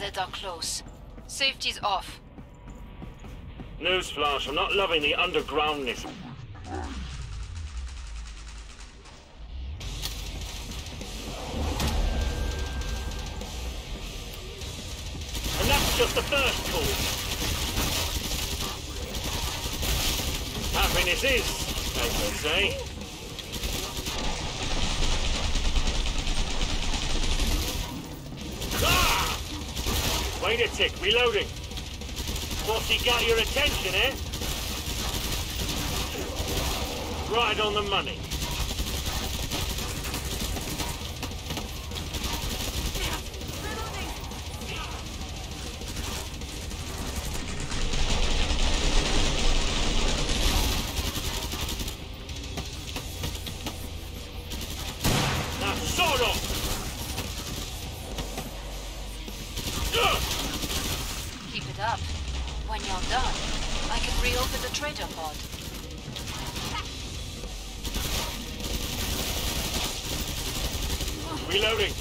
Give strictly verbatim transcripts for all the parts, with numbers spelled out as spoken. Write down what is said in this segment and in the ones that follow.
Zeds are close. Safety's off. Newsflash, I'm not loving the undergroundness. And that's just the first tool. Happiness is, they would say. Ah! Wait a tick, reloading. What's he got your attention, eh? Right on the money. Now, sword off! Keep it up. When you're done, I can reopen the traitor pod. Reloading.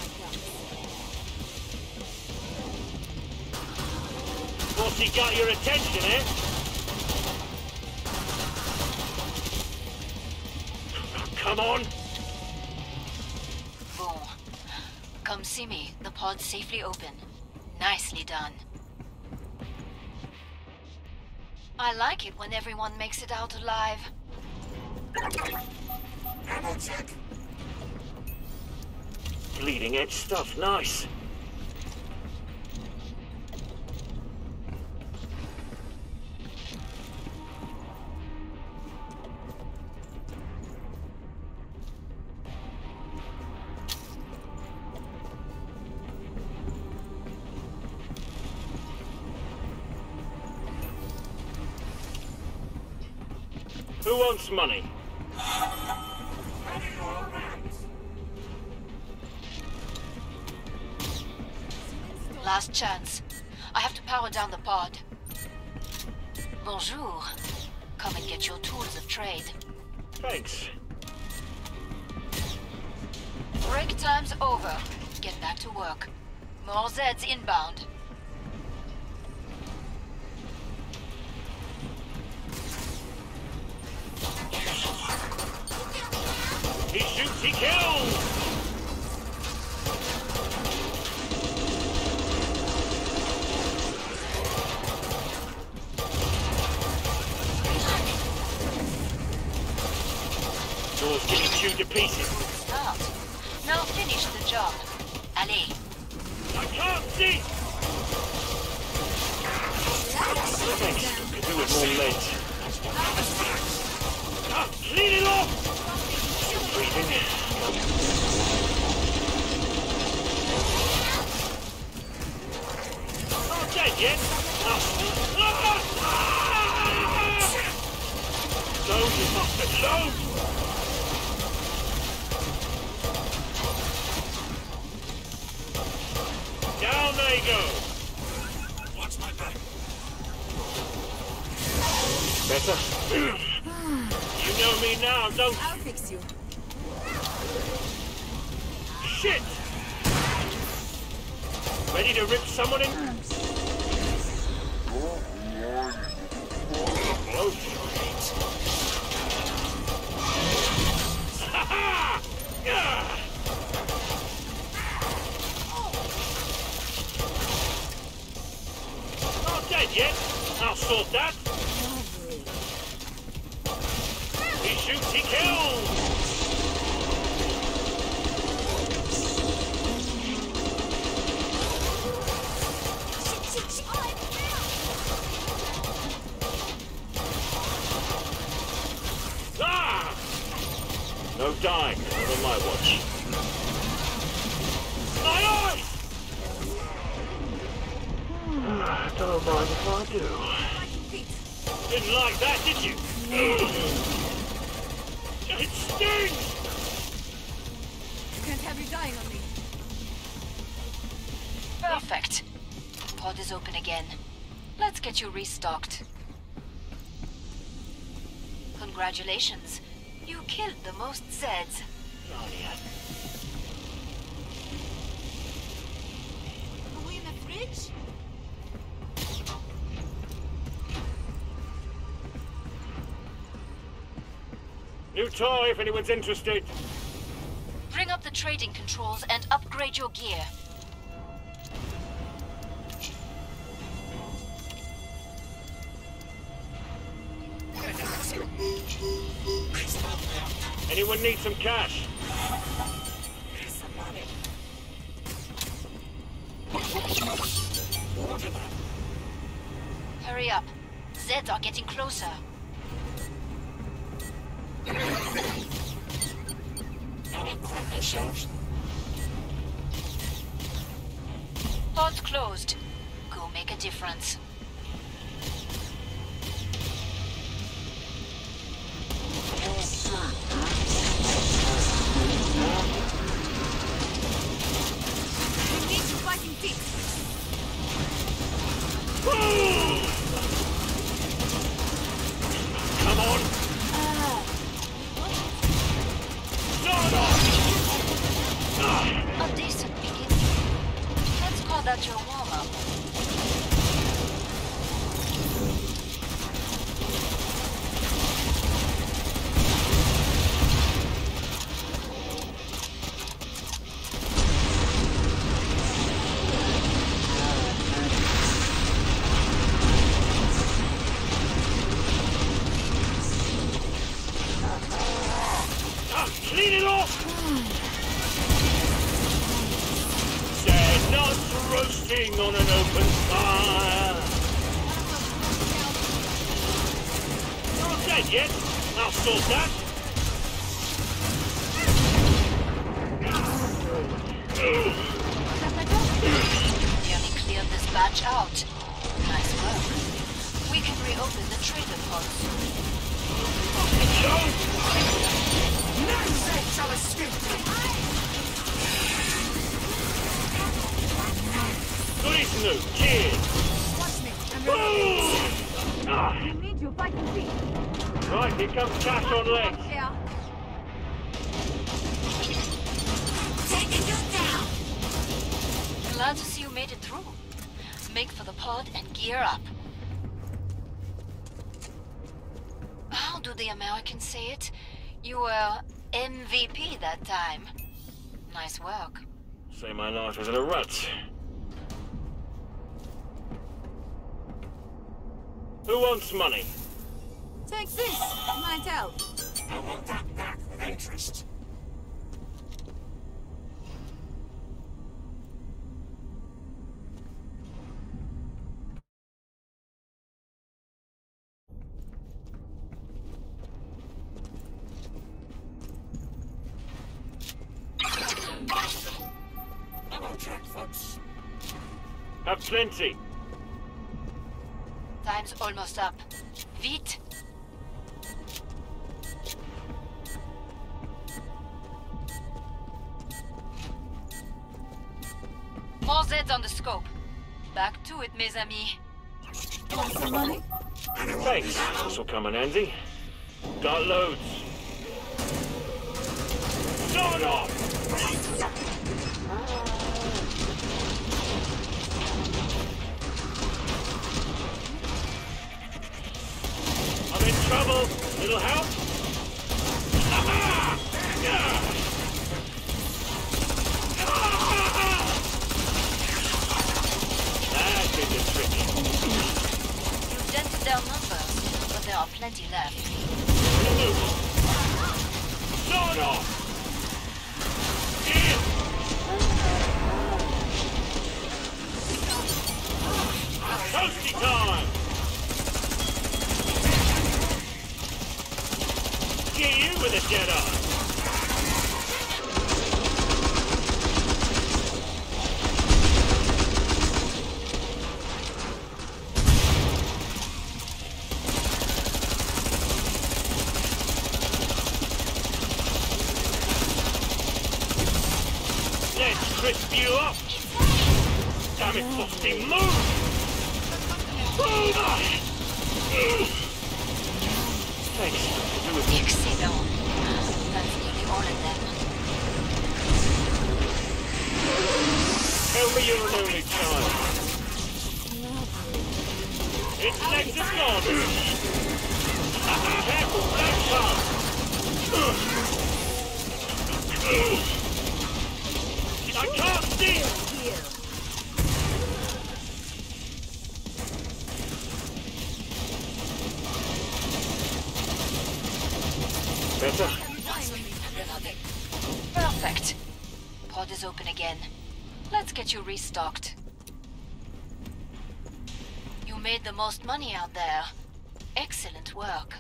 What's he got your attention, eh? Come on. Boom. Come see me. The pod's safely open. Nicely done. I like it when everyone makes it out alive. Ammo check. Bleeding edge stuff, nice. Who wants money? Last chance. I have to power down the pod. Bonjour. Come and get your tools of trade. Thanks. Break time's over. Get back to work. More Zeds inbound. He shoots, he kills! Doors getting chewed to pieces. Start. Now finish the job. Allez. I can't see! Thanks. Could do with more lead. Ah, clean it off! Still breathing. Not dead yet. Ah. Load, you bastard, load! Down they go! Watch my back. Better? You know me now, don't you? I'll fix you. Shit! Ready to rip someone in? Oh, shit. Ha ha! Yeah! Not dead yet. I'll sort that. He shoots, he kills! Ah! No dying, not on my watch. My eyes! Don't mind if I do. Didn't like that, did you? It stings! Can't have you dying on me. Perfect. Pod is open again. Let's get you restocked. Congratulations. You killed the most Zeds. Oh, yeah. Are we in a fridge? bitch! New toy if anyone's interested. Bring up the trading controls and upgrade your gear. Anyone need some cash? Here's some money. Hurry up. Zeds are getting closer. Pods closed. Go make a difference. We need to fighting feet! Come on! A decent beginning. Let's call that your warm-up. Clean it off! They're not roasting on an open fire. You're not dead yet. I'll sort that. Nearly cleared this batch out. Nice work. We can reopen the trader pods. None said shall escape me. Goodies new. Cheers. Watch me, I'm ready. Ah, We need you fighting feet! right, here comes cash on legs. Yeah. Taking you down. Glad to see you made it through. Make for the pod and gear up. How do the Americans say it? You were M V P that time. Nice work. Say my life was in a rut. Who wants money? Take this! Might help. I want that back with interest. Hello, jackpots. Have plenty. Time's almost up. Vite! More Zeds on the scope. Back to it, mes amis. Want some money? Thanks. This will come in handy. Got loads. Start off! I'm in trouble. Little help? That did the trick. You've dented their numbers, but there are plenty left. Start off! In! Toasty time! Get you with a Jedi! Let's crisp you up! Damn it, Frosty, move! Thanks. Do it. Excellent. That's nearly all of them. Tell me you're an only child. Its legs are gone. Careful, black car. I can't see. Better? Perfect. Pod is open again. Let's get you restocked. You made the most money out there. Excellent work.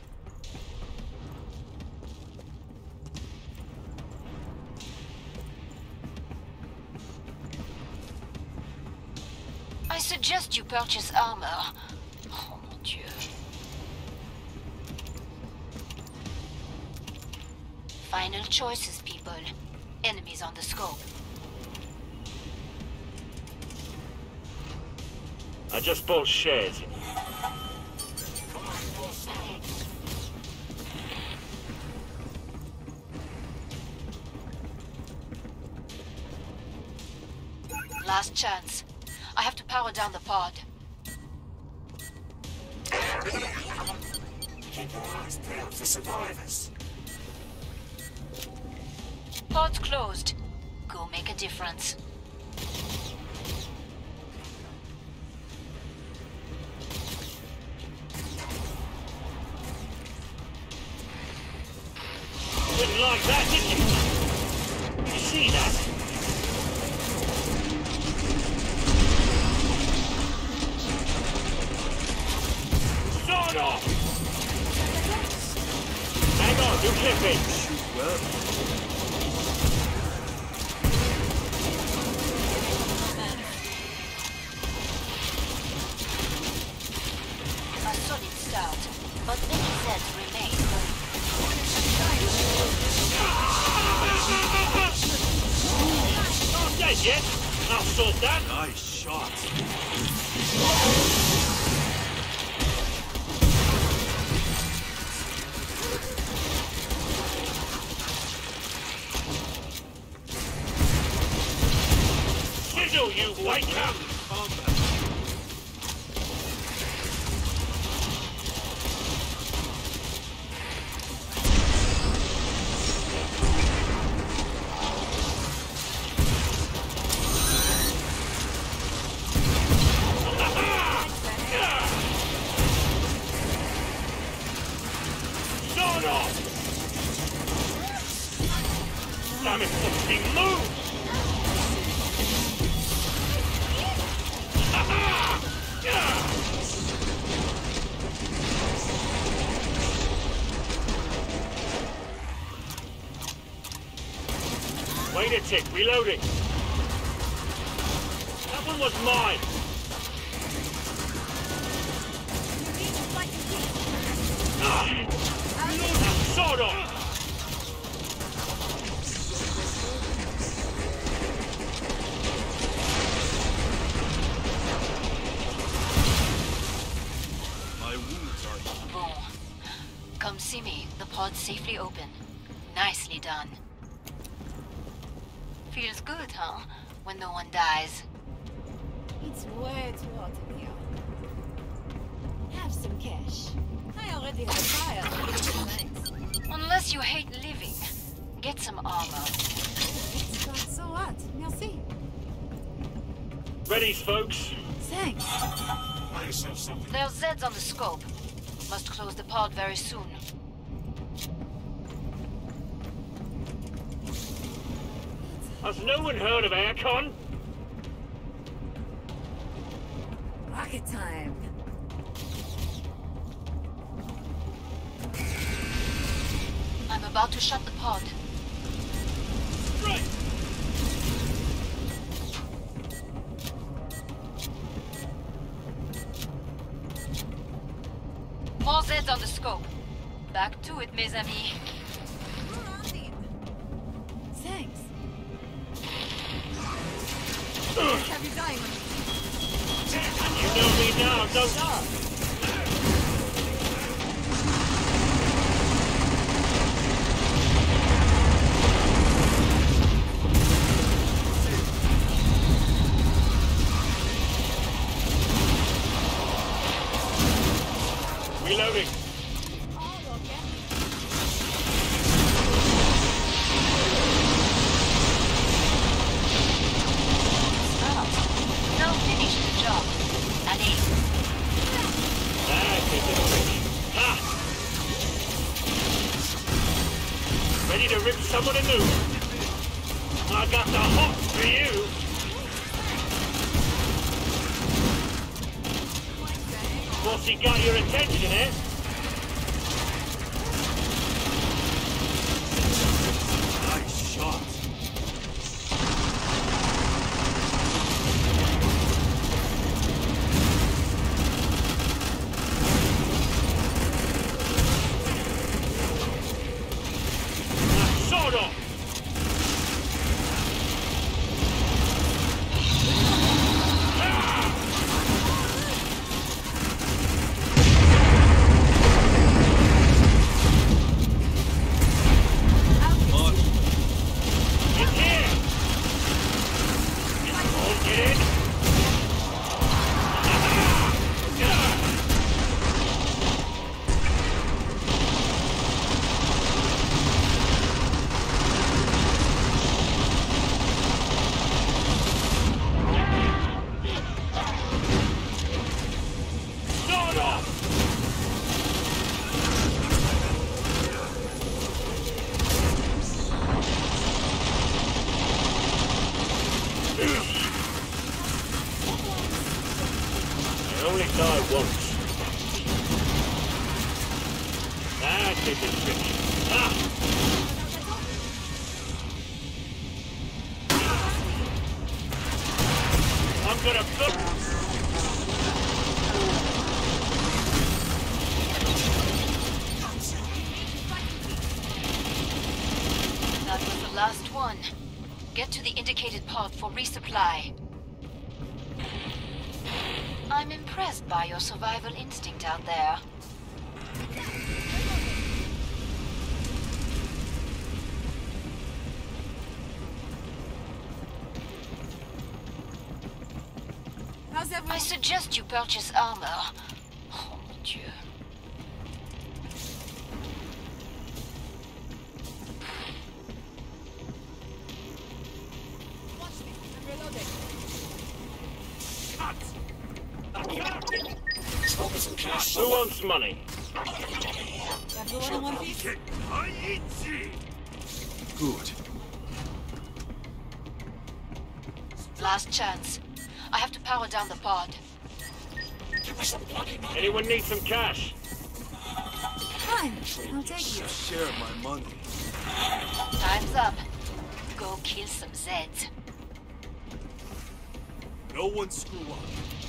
I suggest you purchase armor. Oh mon Dieu. Final choices, people. Enemies on the scope. I just bought shares. Last chance. I have to power down the pod. Keep your eyes peeled for survivors. Pod's closed. Go make a difference. Didn't like that, did you? Did you see that? Sword off! Hang on, you clipping. Shoot well. A solid start, but many sets remain. Not dead yet. I'll sort that. Nice shot. Sizzle, you white cap. Sword off! Damn it, fucking move! Wait a tick, reloading. That one was mine. Ah, sword off! My wounds are... Bon. Come see me. The pod's safely open. Nicely done. Feels good, huh? When no one dies. It's way too hot in here. Have some cash. I already have a fire. Thanks. Unless you hate living, get some armor. It's not so hot. Merci. Ready, folks? Thanks. Buy yourself something. There's Zeds on the scope. Must close the pod very soon. Has no one heard of aircon? Rocket time. I'm about to shut the pod. Right! More Zeds on the scope. Back to it, mes amis. Thanks. Ugh. Have you dying on me? You know me now, don't you? Now finish the job. Allez. Ah, take it quick. Ha! Ready to rip someone a new one? I got the hook for you. Bossy got your attention, eh? Nice shot. Sword off! It's here! All get in! Sword off! I only die once. That did the trick. Ah! I'm gonna book. That was the last one. Get to the indicated pod for resupply. I'm impressed by your survival instinct out there. How's everyone? I suggest you purchase armor. Oh, mon Dieu. Watch me. I'm reloading. Who wants money? Everyone in one piece? Good. Last chance. I have to power down the pod. Anyone need some cash? Fine. I'll take you. Share my money. Time's up. Go kill some Zeds. No one screw up.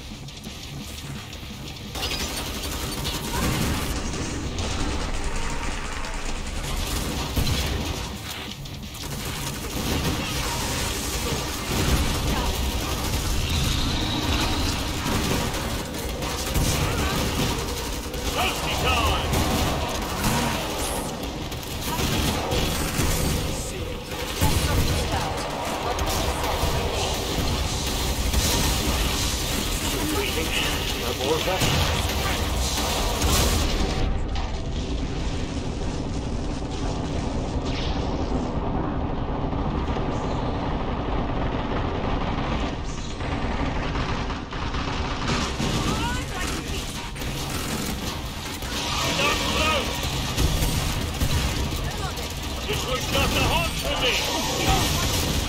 Toasty time! Breathing. No more of that. Not close! This one's got the hot for me!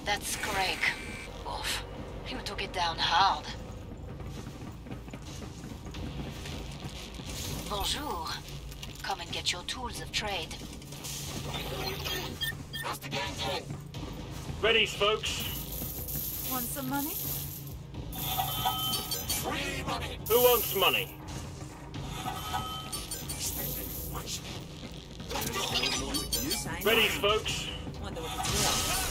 That's Craig. Oof. You took it down hard. Bonjour. Come and get your tools of trade. Ready, folks? Want some money? Who wants money? Ready, folks? Wonder what it's worth.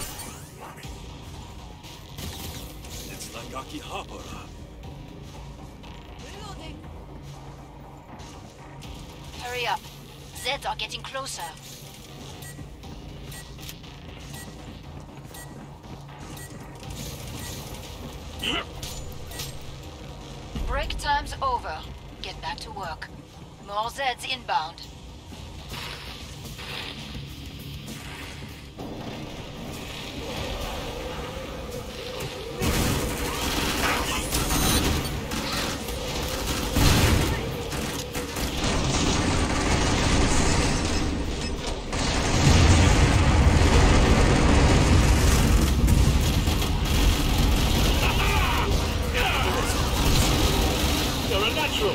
It's like Akihabara. Reloading. Hurry up. Zeds are getting closer. Break time's over. Get back to work. More Zeds inbound. You're a natural.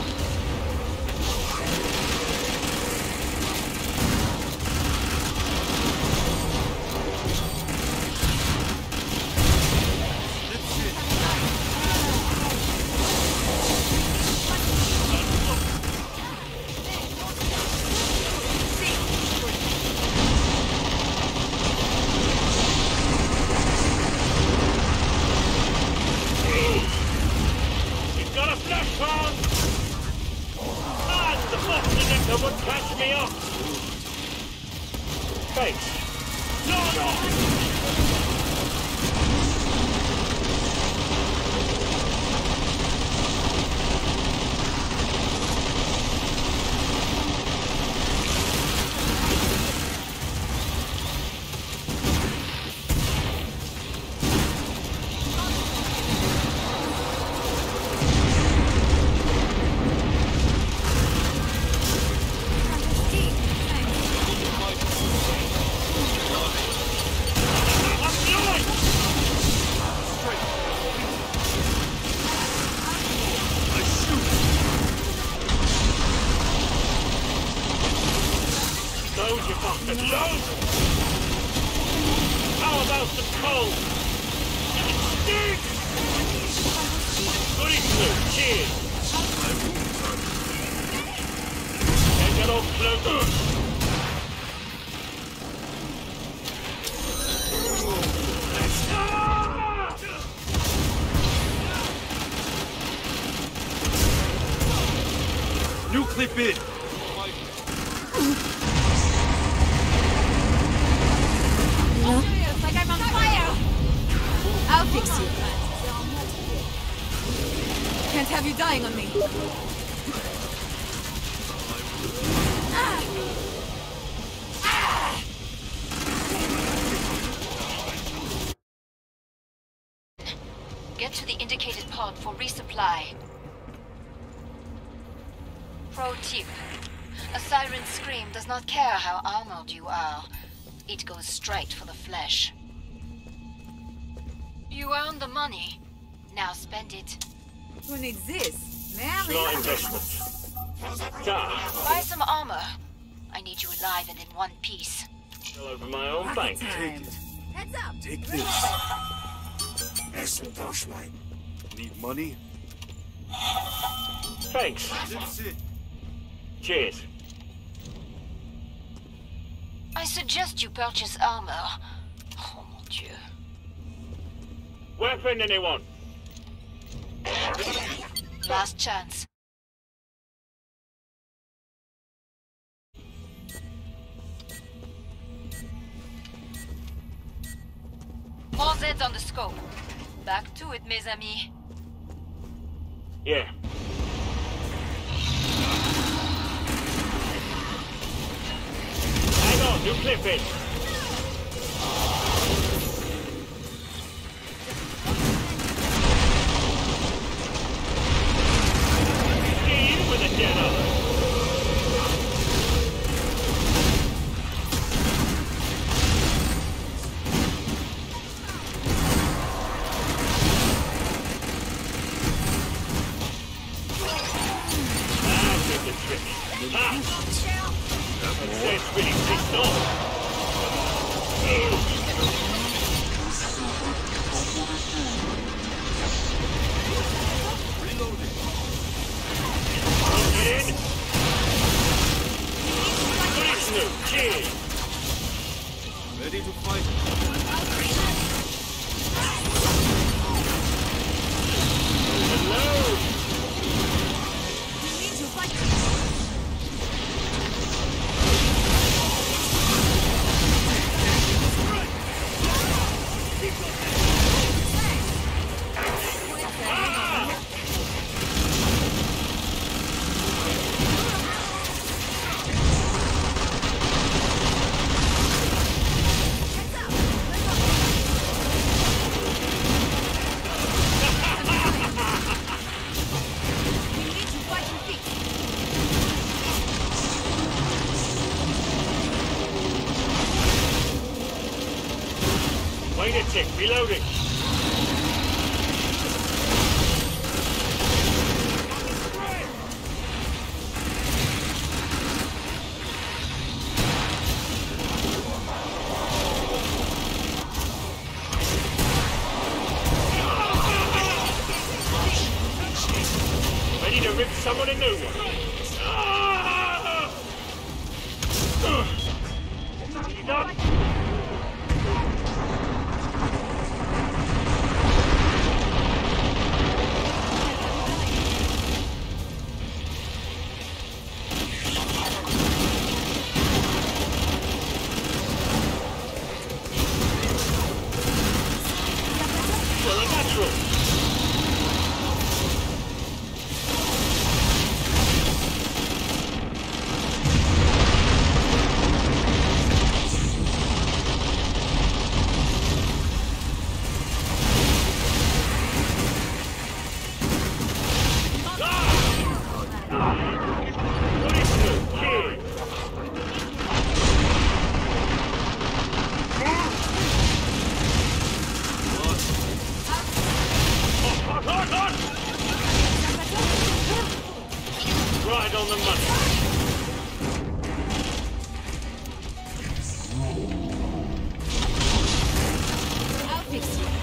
You've got a flash on! Man, the bottlenecker would catch me up! Thanks. No, no! I'm going! I shoot. Load, you bastard, load! How about some coal? Dig! Goody two, cheers! My wounds are Can't get all close. new clip in. It's like I'm on fire! I'll fix you. Can't have you dying on me. Get to the indicated pod for resupply. Pro tip. A siren's scream does not care how armored you are. It goes straight for the flesh. You earned the money. Now spend it. Who needs this? Smart Merely? investment. Ah, Buy some armor. I need you alive and in one piece. all over my own bank. Take it. Heads up! Take this. Need money? Thanks. That's it. Cheers. I suggest you purchase armor. Oh mon dieu. Weapon, anyone? Last chance. More Zeds on the scope. Back to it, mes amis. Yeah. Hang on, new clip in. See you with a Jedi. Ready to fight. Hello! We need to fight. Wait a tick, reloading. Ready to rip someone a new one. You done? Well, a natural. What is the kid? Hot, hot, hot! Right on the money. I'll fix you.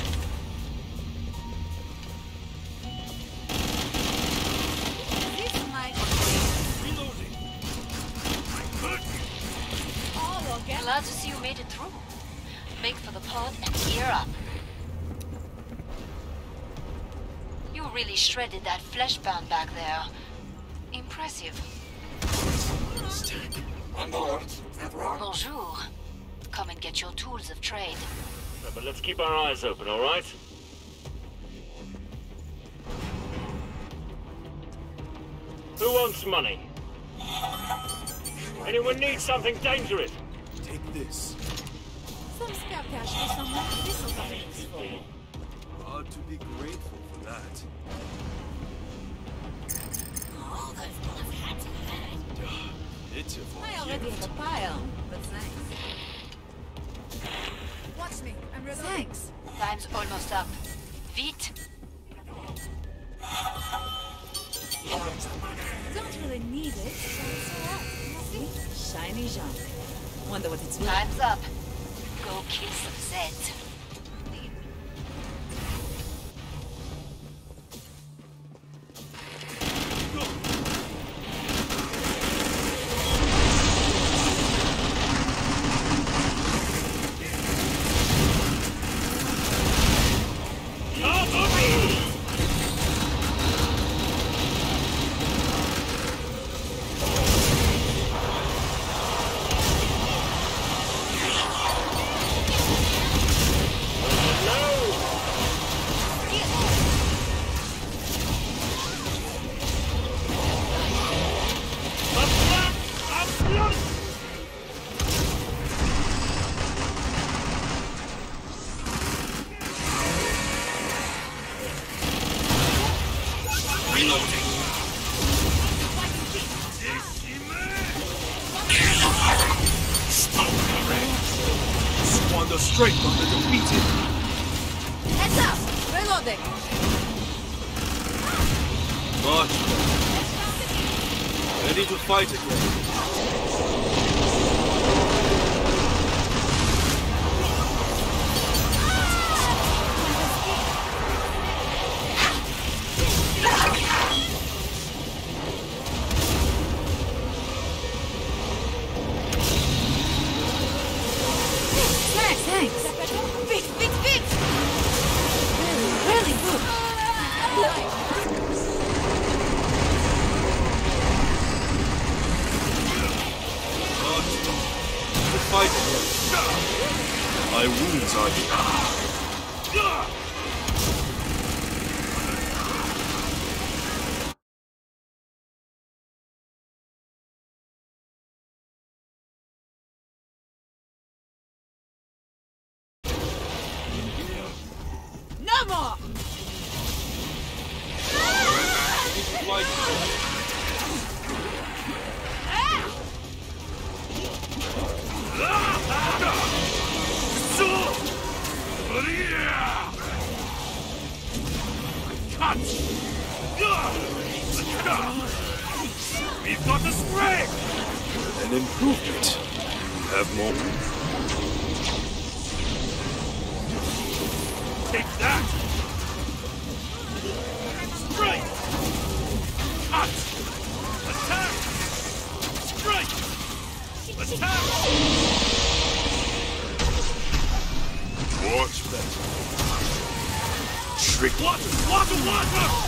This might Reloading. all again. Glad to see you made it through. Make for the pod and gear up. You really shredded that flesh bound back there. Impressive. Bonjour. Come and get your tools of trade. No, but let's keep our eyes open, all right? Who wants money? Anyone need something dangerous? Take this. Some spare cash for someone. This will come in useful. Ought to be grateful for that. It's your fault. I already have a pile, but thanks. Watch me. I'm ready. Thanks. Time's almost up. Vite. Don't really need it, but it's alright. See? Shiny junk. Wonder what it's worth. Time's up. Go kill some Zeds. Squander strength on the defeated. Heads up! Reloading! Much better. Ready to fight again. Thanks! My wounds are healed. No more! Like We've got the spray! an improvement. You have more. Take that! Strike! Cut! Attack! Strike! Attack! Much better. Trick. Water! Water! Water!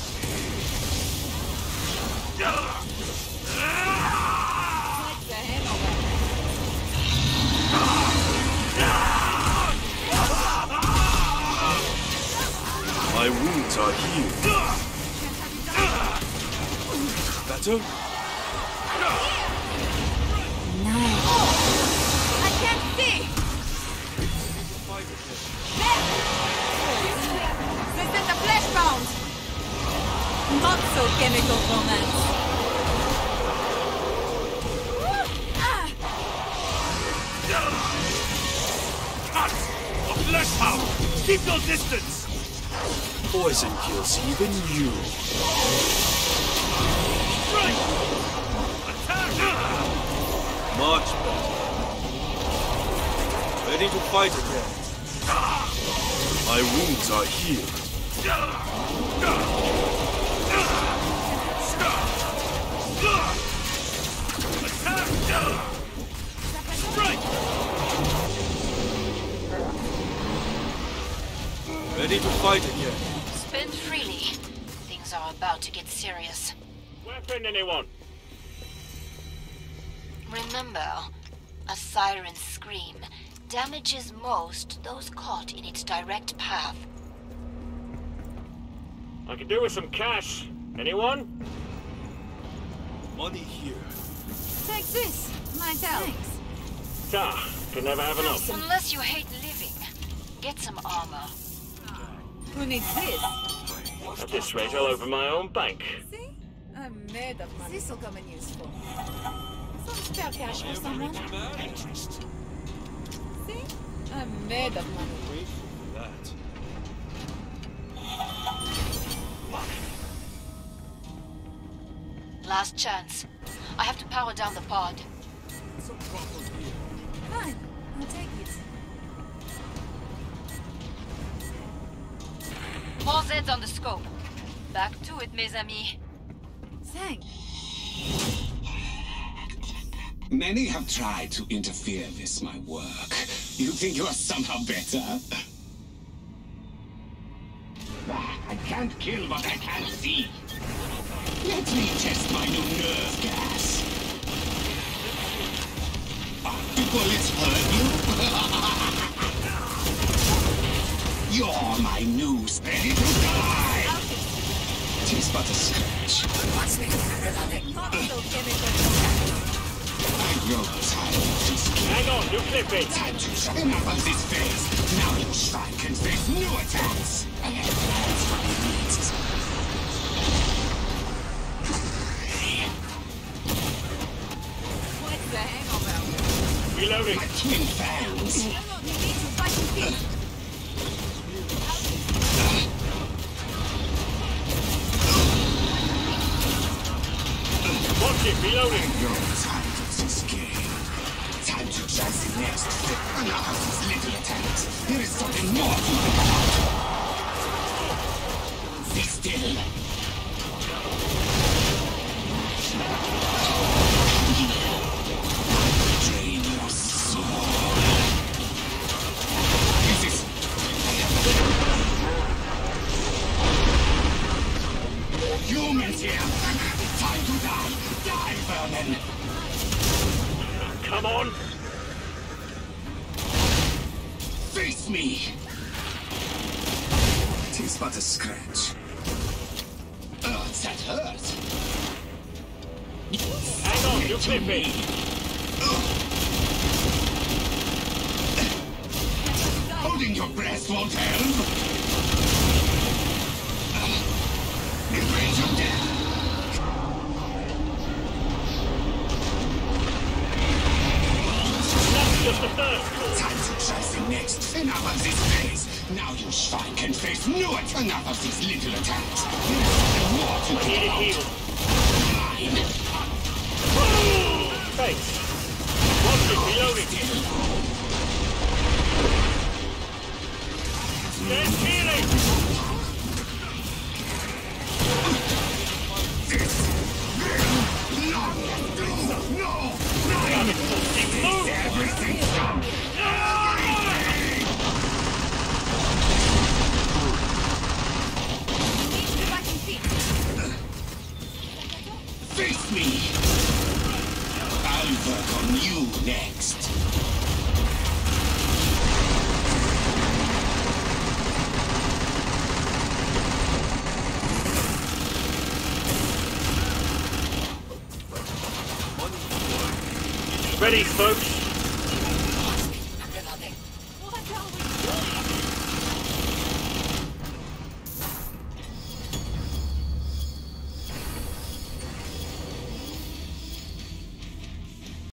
What's the hangover? My wounds are healed. Better? Nice. I can't see! There! This is a flesh bound! Not so chemical romance. Ah! Cut! A flesh hound! Keep your distance! Poison kills even you. Strike! Attack! Much better. Ready to fight again. My wounds are healed. Attack! Strike! Ready to fight again. Spend freely. Things are about to get serious. Weapon, anyone? Remember, a siren's scream damages most those caught in its direct path. I could do with some cash. Anyone? Money here. Take this. Might help. Thanks. Ah, can never have enough. Unless you hate living, get some armor. Who needs this? At this rate, I'll open my own bank. See? I'm made of money. This'll come in useful. Some spare cash for someone? See? I'm made of money. Wait for that. Last chance. I have to power down the pod. Fine. I'll take it. More Zeds on the scope. Back to it, mes amis. Thanks. Many have tried to interfere with my work. You think you are somehow better? I can't kill what I can't see. Let me test my new nerve gas. Ah, the bullets hurt you? You're my noose, ready to die! Tis but a scratch. Not so chemical. I grow tired of this game. Hang on, you clip it. Time to shut enough of this phase. Now your shrine can face new attacks. I have plans for your needs. What's the hangover? Reloading. My twin fangs. Hang on, you need to fight your feet. Watch it, reloading. You're tired of this game. Time to try the next step. Enough of these little attacks. There is something more to think about. Be still. Drain your soul. This is... Humans here. Time to die. Die, vermin. Come on. me! Tis but a scratch. Oh, that hurt! Hang on, you're clipping. Holding your breath won't help! Raise your death! That's just the first call. Time to try the next. Enough of this place. Now you swine can face no enough of these little attacks. There's more to I need a heal. mine. Thanks. Watch it, reloading. There's healing. No! No! Damn it, Foxy, move! Everything's done! Face me! I'll work on you next. Ready, folks?